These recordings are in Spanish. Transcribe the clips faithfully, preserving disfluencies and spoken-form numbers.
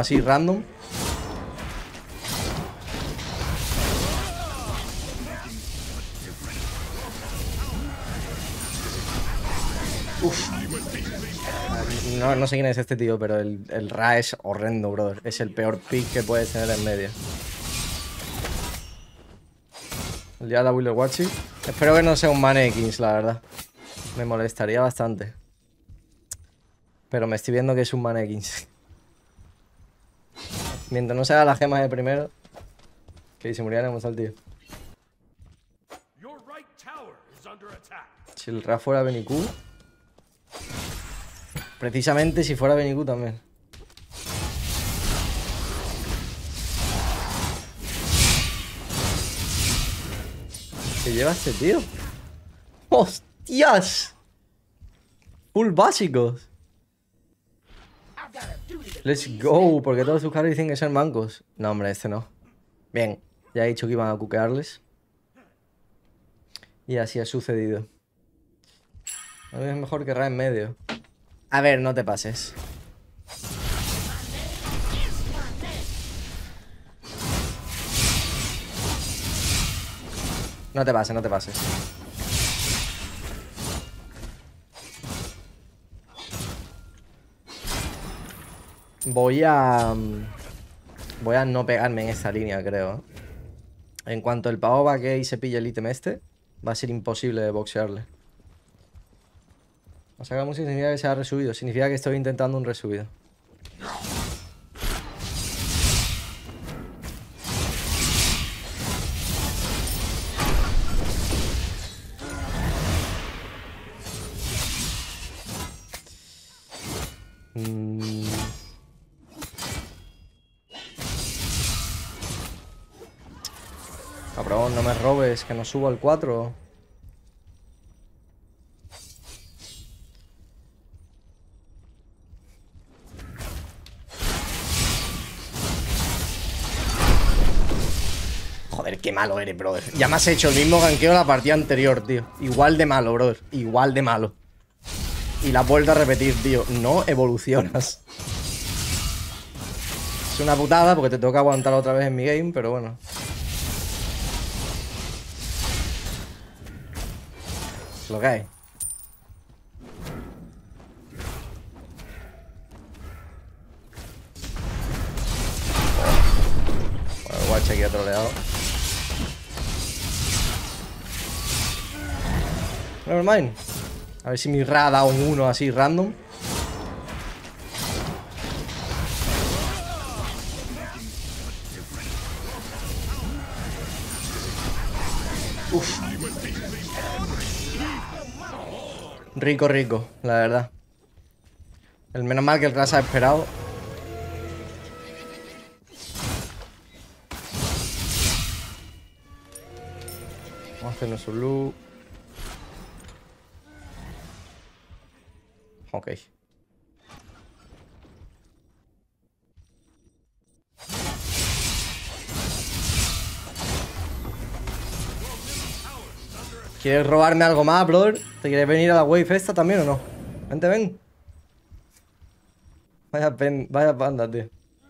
así random. Uf. No, no sé quién es este tío, pero el, el Ra es horrendo, brother. Es el peor pick que puedes tener en medio. Ya la Wheeler Watching. Espero que no sea un Manekins, la verdad. Me molestaría bastante. Pero me estoy viendo que es un Manekins. Mientras no se haga las gemas de primero. Que se muriera, hemos al tío. Si el Ra fuera Beniku. Precisamente si fuera Beniku también. ¿Qué lleva este tío? ¡Hostias! Full básicos. Let's go. Porque todos sus caras dicen que son mancos. No, hombre, este no. Bien. Ya he dicho que iban a cuquearles. Y así ha sucedido. A mí es mejor que Ra en medio. A ver, no te pases. No te pases, no te pases. Voy a... Voy a no pegarme en esta línea, creo. En cuanto el pavo vaque y se pille el ítem este, va a ser imposible de boxearle. O sea, que música significa que se ha resubido. Significa que estoy intentando un resubido. Mm. Cabrón, no me robes, que no subo al cuatro. Joder, qué malo eres, brother. Ya me has hecho el mismo ganqueo la partida anterior, tío. Igual de malo, brother. Igual de malo. Y la has vuelto a repetir, tío. No evolucionas. Es una putada porque te toca aguantar otra vez en mi game, pero bueno. Es lo que hay. Bueno, el watch aquí ha troleado. Nevermind. A ver si mi Ra da un uno así random. Uf. Rico, rico, la verdad. El menos mal que el Ra se ha esperado. Vamos a hacernos su blue. Ok. ¿Quieres robarme algo más, brother? ¿Te quieres venir a la wave esta también o no? Vente, ven. Vaya, pen, vaya panda, tío.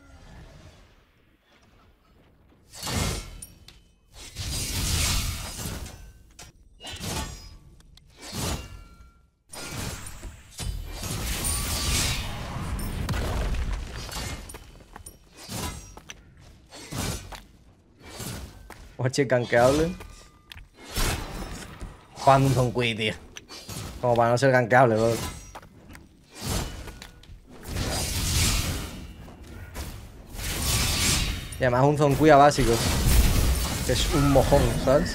Oche, gankeable. Jugando un Zonkui, tío. Como para no ser gankeable, bro. Y además un Zonkui a básicos. Que es un mojón, ¿sabes?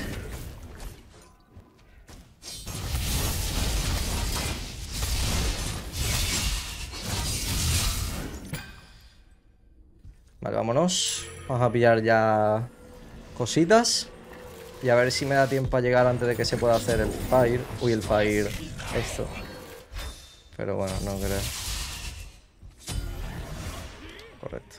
Vale, vámonos. Vamos a pillar ya cositas. Y a ver si me da tiempo a llegar antes de que se pueda hacer el fire. Uy, el fire. Esto. Pero bueno, no creo. Correcto.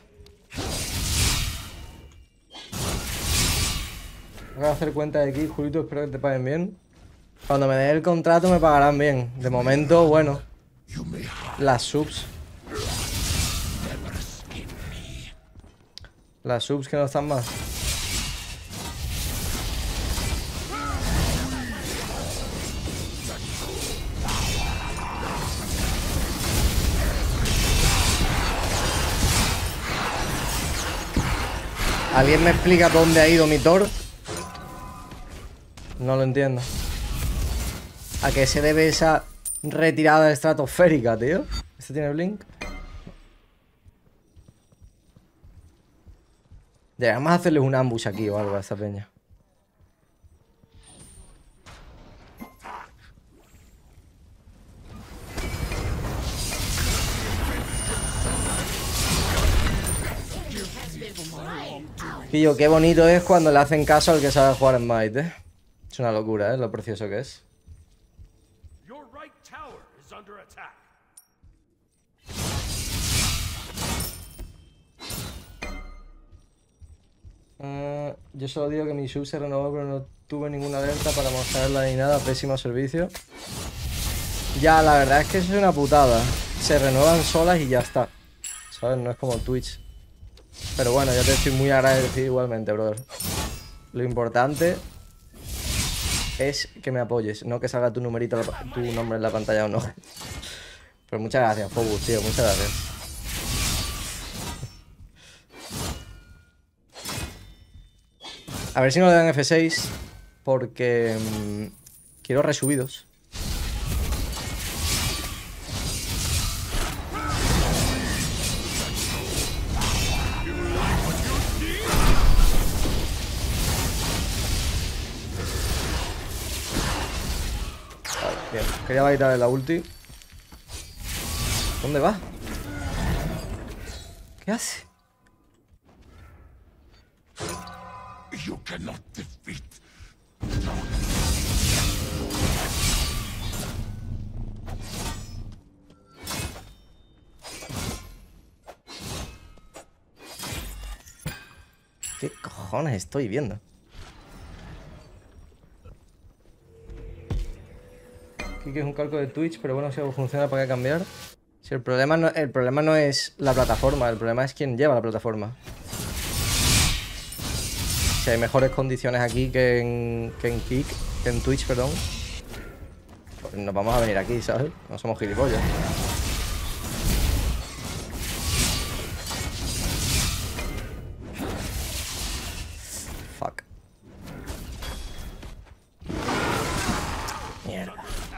Voy a hacer cuenta de aquí, Julito. Espero que te paguen bien. Cuando me den el contrato me pagarán bien. De momento, bueno. Las subs. Las subs que no están más. ¿Alguien me explica dónde ha ido mi Thor? No lo entiendo. ¿A qué se debe esa retirada estratosférica, tío? ¿Este tiene blink? Deberíamos hacerles un ambush aquí o algo a esta peña. Pillo, qué bonito es cuando le hacen caso al que sabe jugar en Might, eh. Es una locura, eh, lo precioso que es. Uh, yo solo digo que mi sub se renovó, pero no tuve ninguna alerta para mostrarla ni nada. Pésimo servicio. Ya, la verdad es que eso es una putada. Se renuevan solas y ya está. ¿Sabes? No es como Twitch. Pero bueno, yo te estoy muy agradecido igualmente, brother. Lo importante es que me apoyes, no que salga tu numerito, tu nombre en la pantalla o no. Pero muchas gracias, Phobos, tío, muchas gracias. A ver si no le dan F seis, porque mmm, quiero resubidos. Bien, quería bailar la ulti. ¿Dónde va? ¿Qué hace? ¿Qué cojones estoy viendo? Aquí que es un calco de Twitch, pero bueno, si algo funciona, ¿para qué cambiar? Si el problema no, el problema no es la plataforma, el problema es quién lleva la plataforma. Si hay mejores condiciones aquí que en, que en Kick, que en Twitch, perdón, pues nos vamos a venir aquí, ¿sabes? No somos gilipollas. Fuck. Mierda.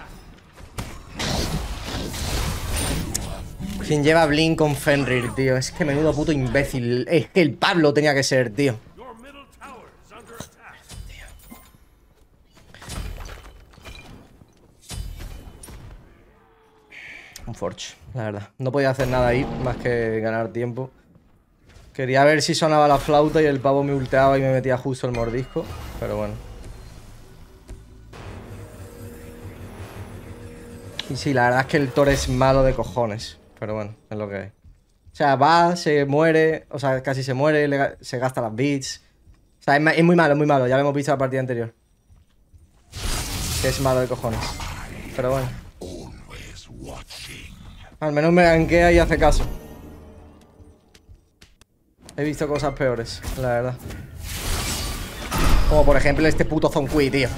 ¿Quién lleva Blink con Fenrir, tío? Es que menudo puto imbécil. Es que el Pablo tenía que ser, tío. Un Forge, la verdad. No podía hacer nada ahí, más que ganar tiempo. Quería ver si sonaba la flauta y el pavo me ulteaba y me metía justo el mordisco. Pero bueno. Y sí, la verdad es que el Thor es malo de cojones. Pero bueno, es lo que hay. O sea, va, se muere, o sea, casi se muere, le, se gasta las bits. O sea, es, es muy malo, es muy malo. Ya lo hemos visto en la partida anterior. Que es malo de cojones. Pero bueno. Al menos me ganquea y hace caso. He visto cosas peores, la verdad. Como por ejemplo este puto Zonkui, tío.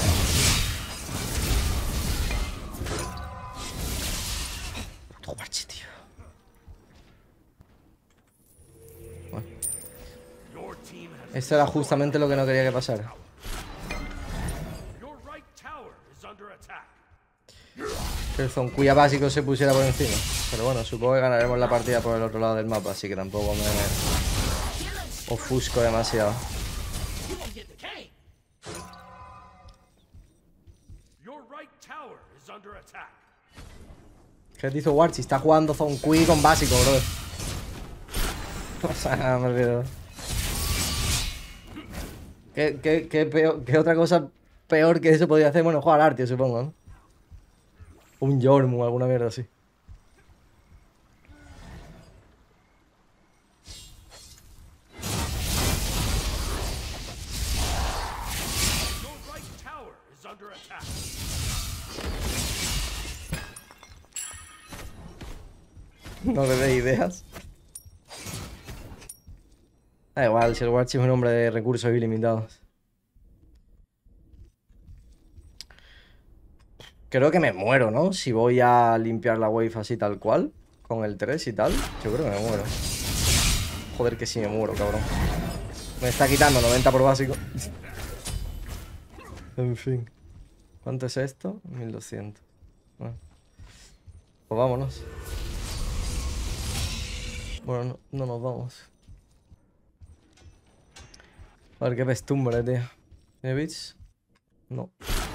Puto guachi, tío. Bueno. Esto era justamente lo que no quería que pasara. Que el Zonkuya básico se pusiera por encima. Pero bueno, supongo que ganaremos la partida por el otro lado del mapa, así que tampoco me ofusco demasiado. ¿Qué te hizo Warchi? Está jugando Zonkui con básico, bro. O sea, me olvido. ¿Qué, qué, qué, peor, ¿Qué otra cosa peor que eso podría hacer? Bueno, jugar Artio, supongo, ¿no? Un Yormu, alguna mierda así. No le dé ideas. Da igual, si el Warchi es un hombre de recursos ilimitados. Creo que me muero, ¿no? Si voy a limpiar la wave así tal cual, con el tres y tal, yo creo que me muero. Joder, que sí me muero, cabrón. Me está quitando noventa por básico. En fin. ¿Cuánto es esto? mil doscientos. Bueno. Pues vámonos. Bueno, no, no nos vamos. A ver qué pestumbre, tío. ¿Tiene bits? No.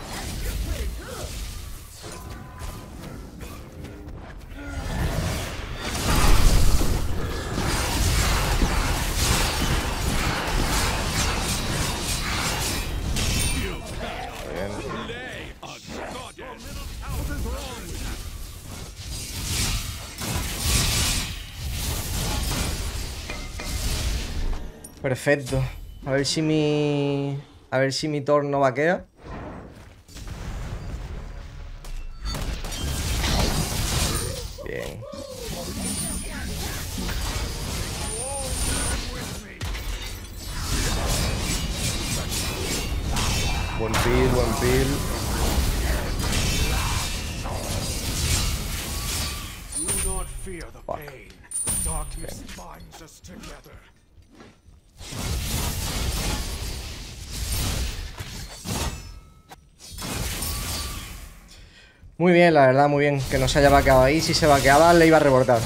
Perfecto. A ver si mi... A ver si mi Thor no vaquea. Bien. Buen peel, buen peel. Fuck. Muy bien, la verdad, muy bien. Que no se haya vaqueado ahí. Si se vaqueaba, le iba a rebotar.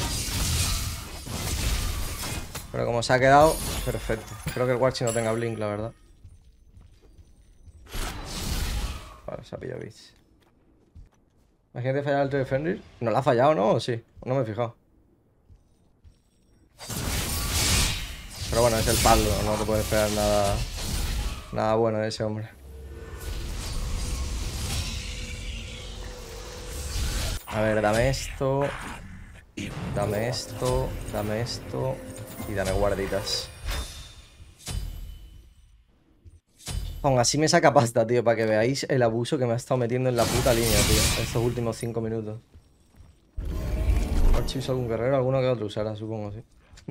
Pero como se ha quedado, perfecto. Espero que el Warchi no tenga blink, la verdad. Vale, se ha pillado bits. Imagínate fallar el Trade Fenrir. No la ha fallado, ¿no? ¿O sí? No me he fijado. Pero bueno, es el palo. No te puedes esperar nada... Nada bueno de ese hombre. A ver, dame esto. Dame esto. Dame esto. Y dame guarditas. Aún así me saca pasta, tío, para que veáis el abuso que me ha estado metiendo en la puta línea, tío. Estos últimos cinco minutos. Archivo algún guerrero, alguno que otro usará, supongo, sí.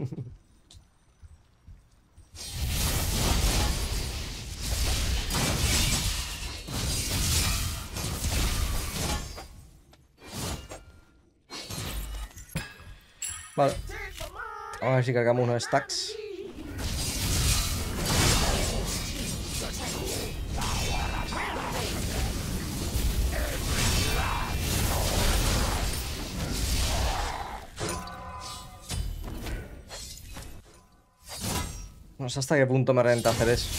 Vale. Vamos a ver si cargamos unos stacks. No sé hasta qué punto me renta hacer eso.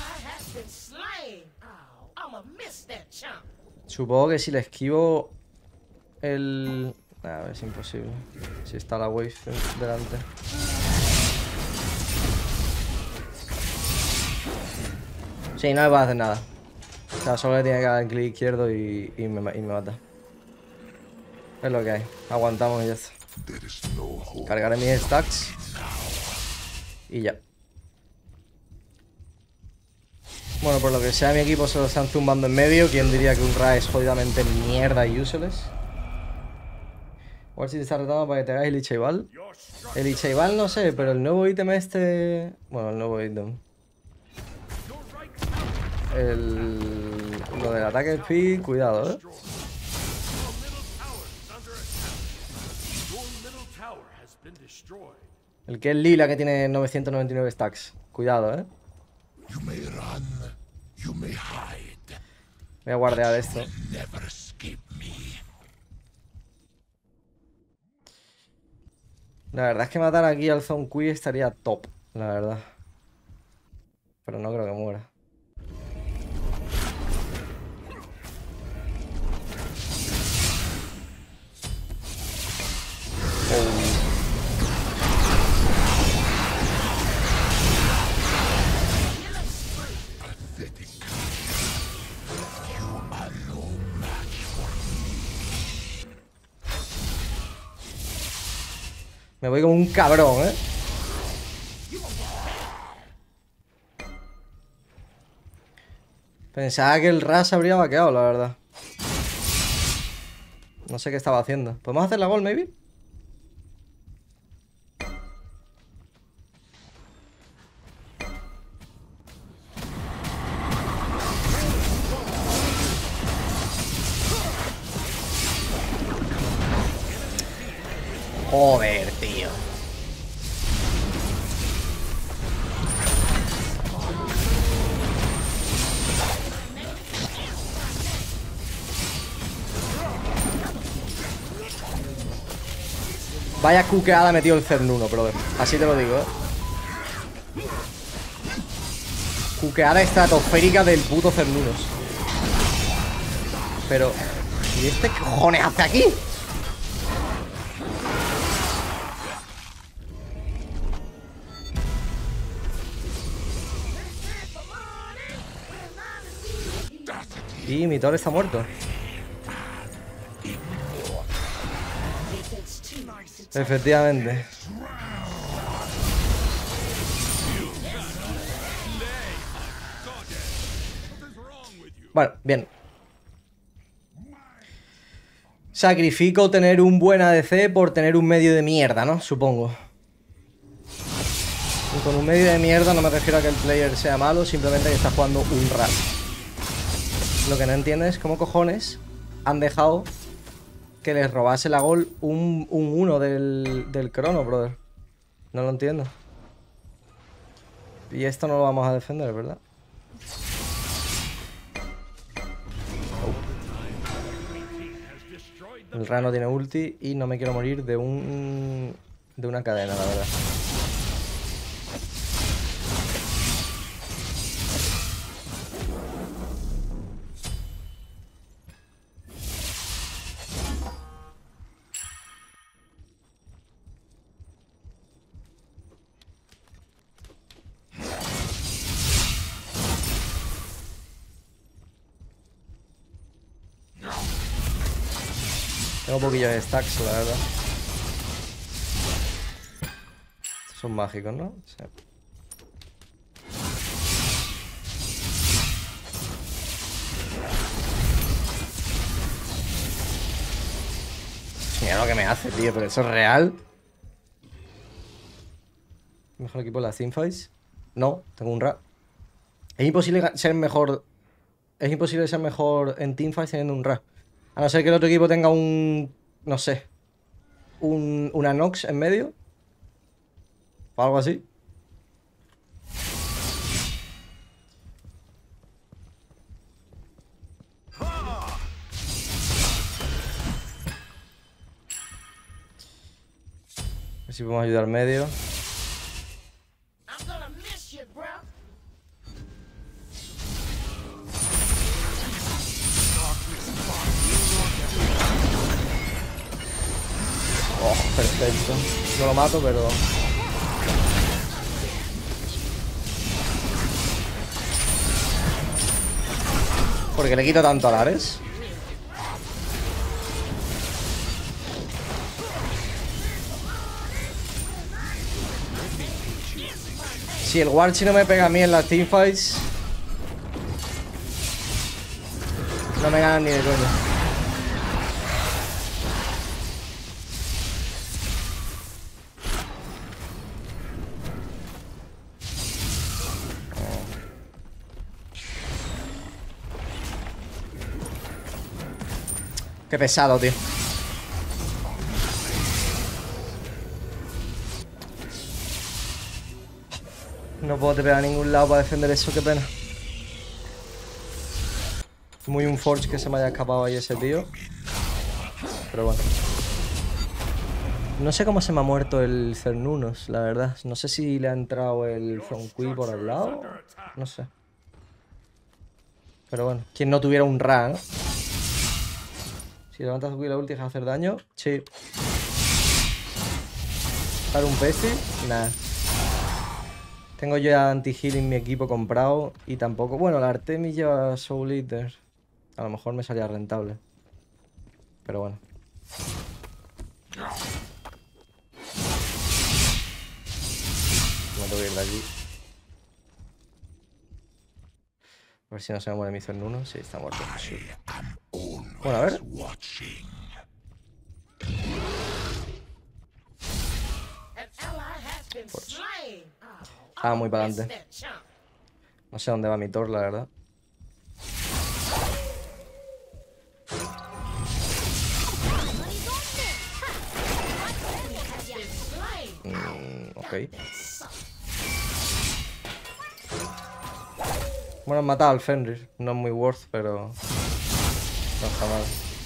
Supongo que si le esquivo el... A ver, es imposible. Si está la wave delante. Sí, no me va a hacer nada. O sea, solo le tiene que dar el clic izquierdo y, y, me, y me mata. Es lo que hay. Aguantamos y ya está. Cargaré mis stacks. Y ya. Bueno, por lo que sea, mi equipo se lo están zumbando en medio. ¿Quién diría que un Ra es jodidamente mierda y useless? A ver si te está retando para que te hagas el Ichaival. El Ichaival no sé, pero el nuevo ítem este... Bueno, el nuevo ítem. El... Lo del ataque speed, cuidado, ¿eh? El que es lila que tiene novecientos noventa y nueve stacks. Cuidado, ¿eh? Voy a guardear esto. La verdad es que matar aquí al Zone Kui estaría top, la verdad. Pero no creo que muera. Oh. Me voy como un cabrón, ¿eh? Pensaba que el Ra se habría vaqueado, la verdad. No sé qué estaba haciendo. ¿Podemos hacer la gol, maybe? Joder, tío. Vaya cuqueada metió el Cernuno, brother. Así te lo digo, eh. Cuqueada estratosférica del puto Cernunos. Pero... ¿y este qué cojones hace aquí? Y mi Thor está muerto. Efectivamente. Bueno, bien. Sacrifico tener un buen A D C por tener un medio de mierda, ¿no? Supongo. Y con un medio de mierda no me refiero a que el player sea malo, simplemente que está jugando un rat. Lo que no entiendo es cómo cojones han dejado que les robase la gol un uno del, del crono, brother. No lo entiendo. Y esto no lo vamos a defender, ¿verdad? Oh. El Rano tiene ulti y no me quiero morir de un... de una cadena, la verdad. Tengo poquillos de stacks, la verdad. Estos son mágicos, ¿no? Sí. Mira lo que me hace, tío, pero eso es real. ¿Mejor equipo de las teamfights? No, tengo un Ra. Es imposible ser mejor. Es imposible ser mejor en teamfights teniendo un Ra. A no ser que el otro equipo tenga un... no sé. Un, una Nox en medio. O algo así. A ver si podemos ayudar al medio. Oh, perfecto. No lo mato, pero... ¿por qué le quito tanto a Lares? Si el Warchi no me pega a mí en las teamfights, no me ganan ni de coño. Qué pesado, tío. No puedo te pegar a ningún lado para defender eso, qué pena. Muy un Forge que se me haya escapado ahí ese tío. Pero bueno. No sé cómo se me ha muerto el Cernunos, la verdad. No sé si le ha entrado el Zonqui por el lado. No sé. Pero bueno, quien no tuviera un Ra, ¿no? Si levantas Zonqui la ulti deja de hacer daño. Sí. Para un Pesti, nada. Tengo ya anti-heal en mi equipo comprado. Y tampoco... bueno, la Artemis lleva Soul Eater. A lo mejor me salía rentable. Pero bueno. Me tengo que ir de aquí. A ver si no se me muere mi Cernuno. Sí, está muerto. Sí. Bueno, a ver. Pues. Ah, muy para adelante. No sé dónde va mi Thor, la verdad. Ok. Bueno, han matado al Fenrir. No es muy worth, pero... no está mal.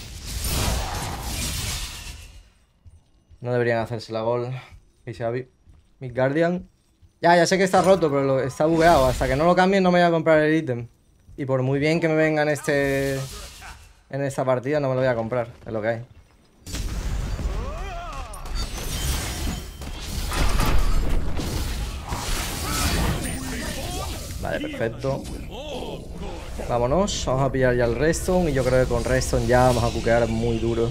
No deberían hacerse la gol. Y Xavi. Mi Guardian. Ya, ya sé que está roto, pero lo, está bugueado. Hasta que no lo cambien no me voy a comprar el ítem. Y por muy bien que me venga en este... en esta partida no me lo voy a comprar. Es lo que hay. Vale, perfecto. Vámonos, vamos a pillar ya el Redstone. Y yo creo que con Redstone ya vamos a buquear muy duro.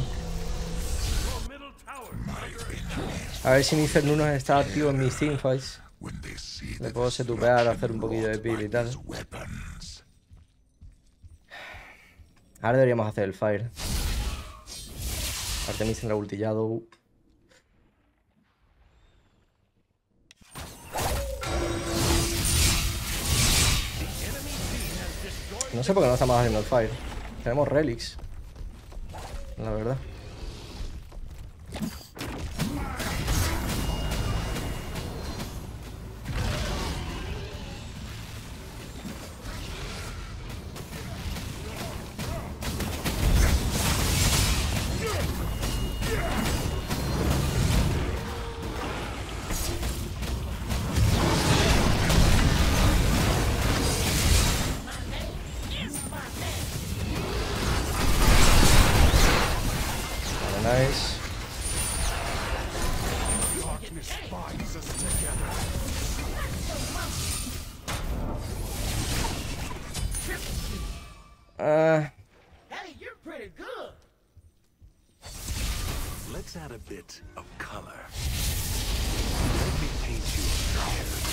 A ver si mi Fernunos está activo en mis teamfights. Le puedo setupear, hacer un poquillo de pil y tal. Ahora deberíamos hacer el fire. Artemis en la ultillado. No sé por qué no estamos haciendo el fire. Tenemos relics, la verdad. Nice. Uh, Hey, you're pretty good. Let's add a bit of color. Let me paint you a picture.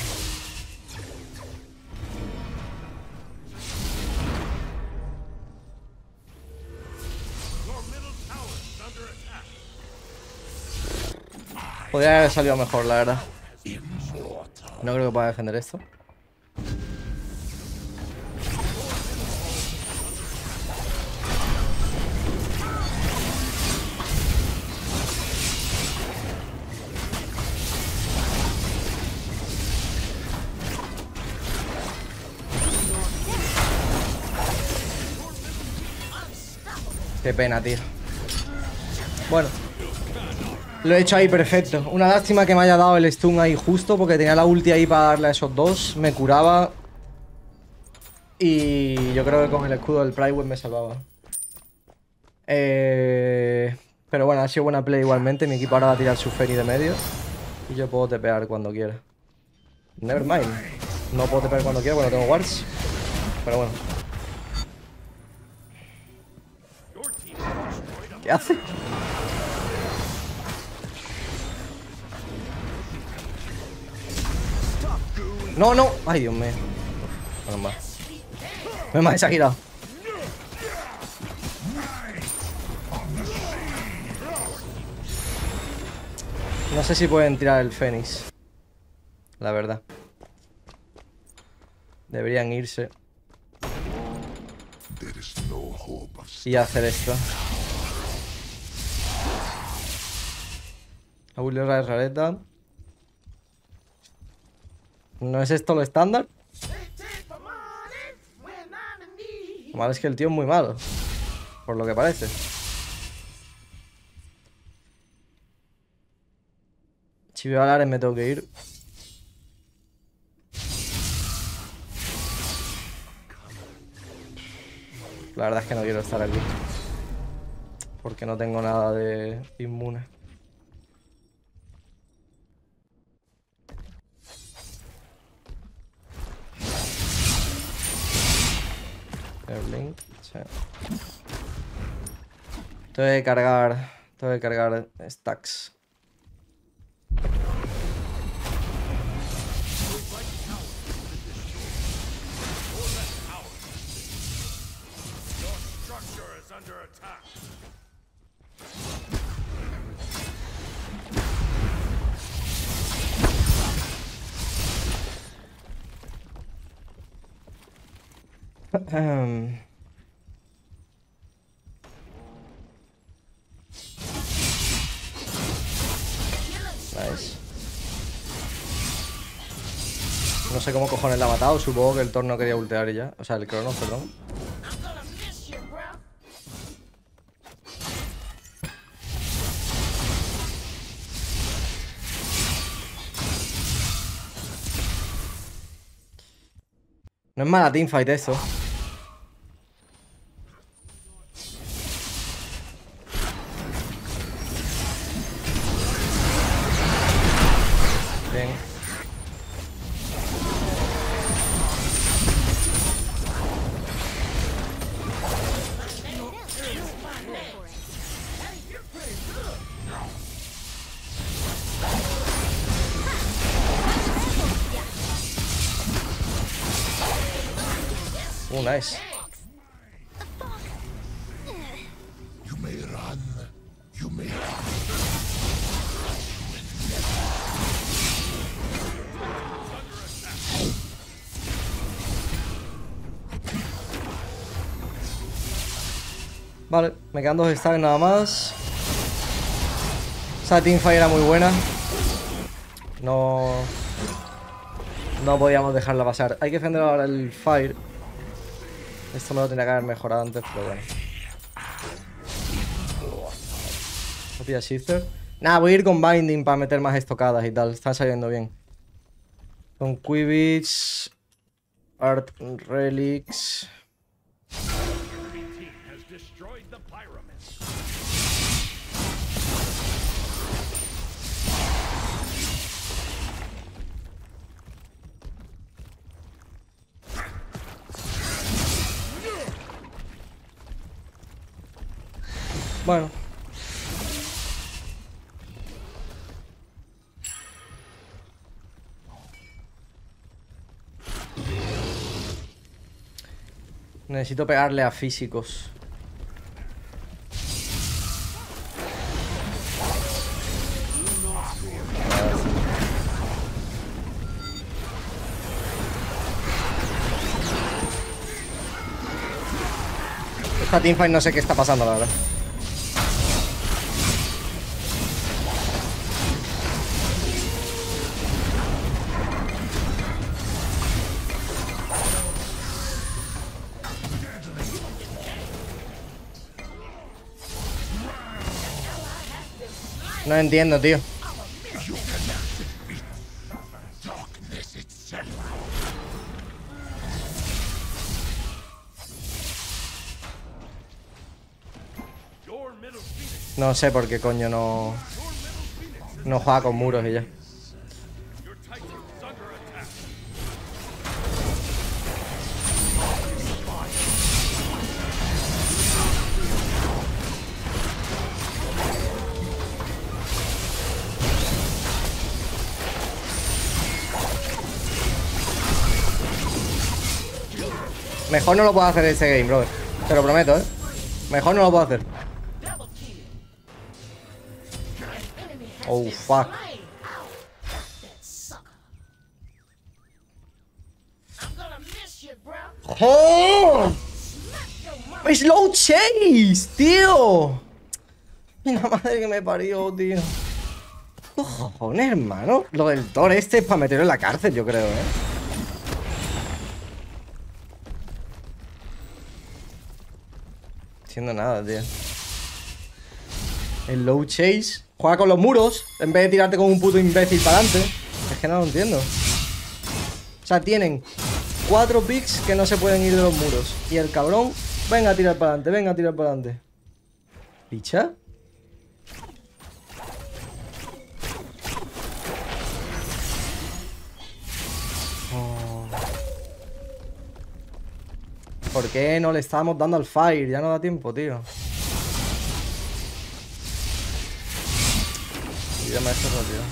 podría haber salido mejor, la verdad. No creo que pueda defender esto. Qué pena, tío. Bueno, lo he hecho ahí perfecto. Una lástima que me haya dado el stun ahí justo, porque tenía la ulti ahí para darle a esos dos. Me curaba. Y yo creo que con el escudo del Pride me salvaba. Eh... Pero bueno, ha sido buena play igualmente. Mi equipo ahora va a tirar su Feni de medio. Y yo puedo tepear cuando quiera. Nevermind. No puedo tepear cuando quiera porque no tengo wards. Pero bueno. ¿Qué hace? No, no. Ay, Dios mío. Bueno, más. Me más, se ha girado. No sé si pueden tirar el Fénix. La verdad. Deberían irse. Y hacer esto. Aurelio Raes Rareta. ¿No es esto lo estándar? Lo malo es que el tío es muy malo. Por lo que parece. Si veo a Lares me tengo que ir. La verdad es que no quiero estar aquí. Porque no tengo nada de inmune. Blink, sí. Tengo que cargar. Tengo que cargar stacks. Um. Nice. No sé cómo cojones la ha matado. Supongo que el Thor no quería ultear y ya. O sea, el Cronos, perdón. I'm gonna miss you, bro. No es mala teamfight eso. Bien. Uh, nice. You may run. You may run. Vale, me quedan dos stacks nada más. Esa teamfight era muy buena. No... No podíamos dejarla pasar. Hay que defender ahora el Fire. Esto me lo tenía que haber mejorado antes, pero bueno. Hostia, Shifter. Nada, voy a ir con Binding para meter más estocadas y tal. Están saliendo bien. Con Quibbits. Art Relics. Bueno. Necesito pegarle a físicos. Esta teamfight no sé qué está pasando, la verdad. No entiendo, tío. No sé por qué coño no... No juega con muros y ya. Mejor no lo puedo hacer ese game, brother. Te lo prometo, ¿eh? Mejor no lo puedo hacer. Oh, fuck. ¡Oh! ¡Slow chase, tío! La madre que me parió, tío. ¿Qué cojones, hermano? Lo del Thor este es para meterlo en la cárcel, yo creo, ¿eh? Haciendo nada, tío. El low chase juega con los muros en vez de tirarte como un puto imbécil para adelante. Es que no lo entiendo. O sea, tienen cuatro picks que no se pueden ir de los muros. Y el cabrón, venga a tirar para adelante, venga a tirar para adelante. ¿Picha? Oh. ¿Por qué no le estábamos dando al fire? Ya no da tiempo, tío. Tírame esto rápido.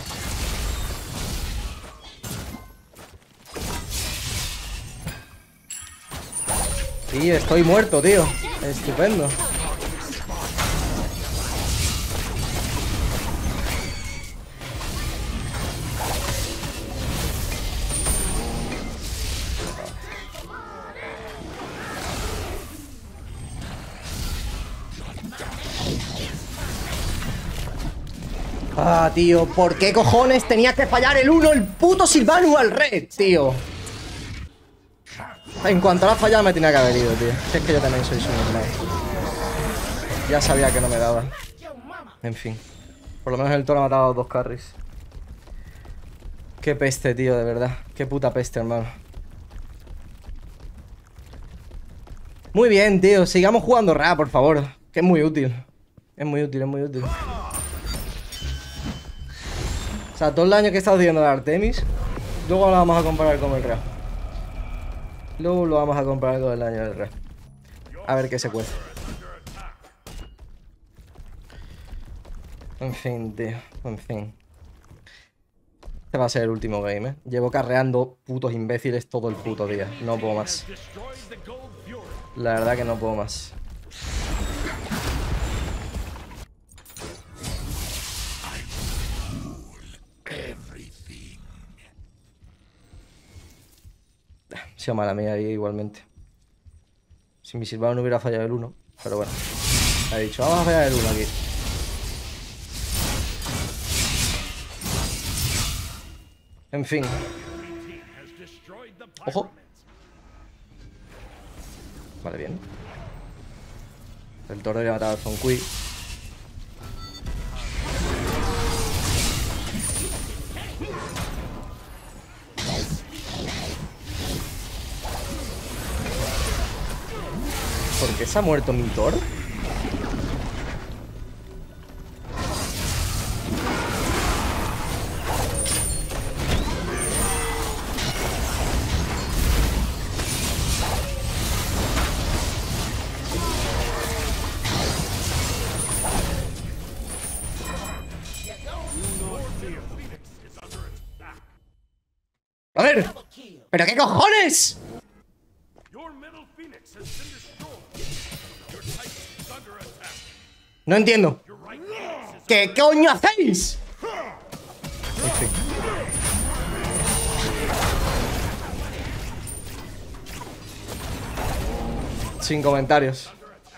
Sí, estoy muerto, tío. Estupendo. Ah, tío, ¿por qué cojones tenía que fallar el uno el puto Sylvanus al red, tío? En cuanto a la fallada me tenía que haber ido, tío. Si es que yo también soy su normal. Ya sabía que no me daba. En fin. Por lo menos el toro ha matado a dos carries. Qué peste, tío, de verdad. Qué puta peste, hermano. Muy bien, tío. Sigamos jugando Ra, por favor. Que es muy útil. Es muy útil, es muy útil. O sea, todo el daño que he estado haciendo de Artemis, luego lo vamos a comparar con el Ra. Luego lo vamos a comparar con el daño del Ra. A ver qué se cuece. En fin, tío. En fin. Este va a ser el último game, ¿eh? Llevo carreando putos imbéciles todo el puto día. No puedo más. La verdad que no puedo más. Ha sido mala mía ahí igualmente. Si mi Sylvanus no hubiera fallado el uno. Pero bueno. Ha dicho, vamos a fallar el uno aquí. En fin. Ojo. Vale, bien. El toro le ha matado al Zonkui. ¿Por qué se ha muerto mi toro? A ver, ¿pero qué cojones? No entiendo. ¿Qué coño hacéis? En fin. Sin comentarios.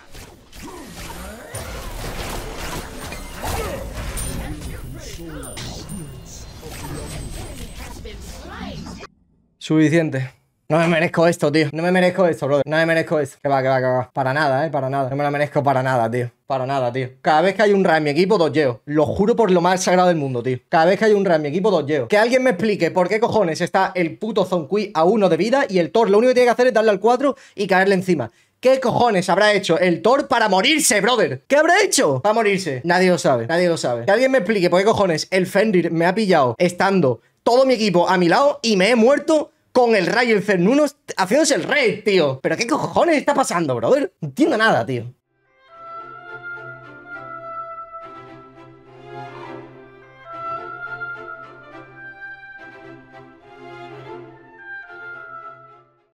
Suficiente. No me merezco esto, tío. No me merezco esto, brother. No me merezco esto. Que va, que va, que va. Para nada, eh. Para nada. No me lo merezco para nada, tío. Para nada, tío. Cada vez que hay un Ra en mi equipo, dodgeo. Lo juro por lo más sagrado del mundo, tío. Cada vez que hay un Ra en mi equipo, dodgeo. Que alguien me explique por qué cojones está el puto Zonkui a uno de vida y el Thor lo único que tiene que hacer es darle al cuatro y caerle encima. ¿Qué cojones habrá hecho el Thor para morirse, brother? ¿Qué habrá hecho para morirse? Nadie lo sabe. Nadie lo sabe. Que alguien me explique por qué cojones el Fenrir me ha pillado estando todo mi equipo a mi lado y me he muerto con el Ra y el Cernunnos haciéndose el rey, tío. ¿Pero qué cojones está pasando, brother? No entiendo nada, tío.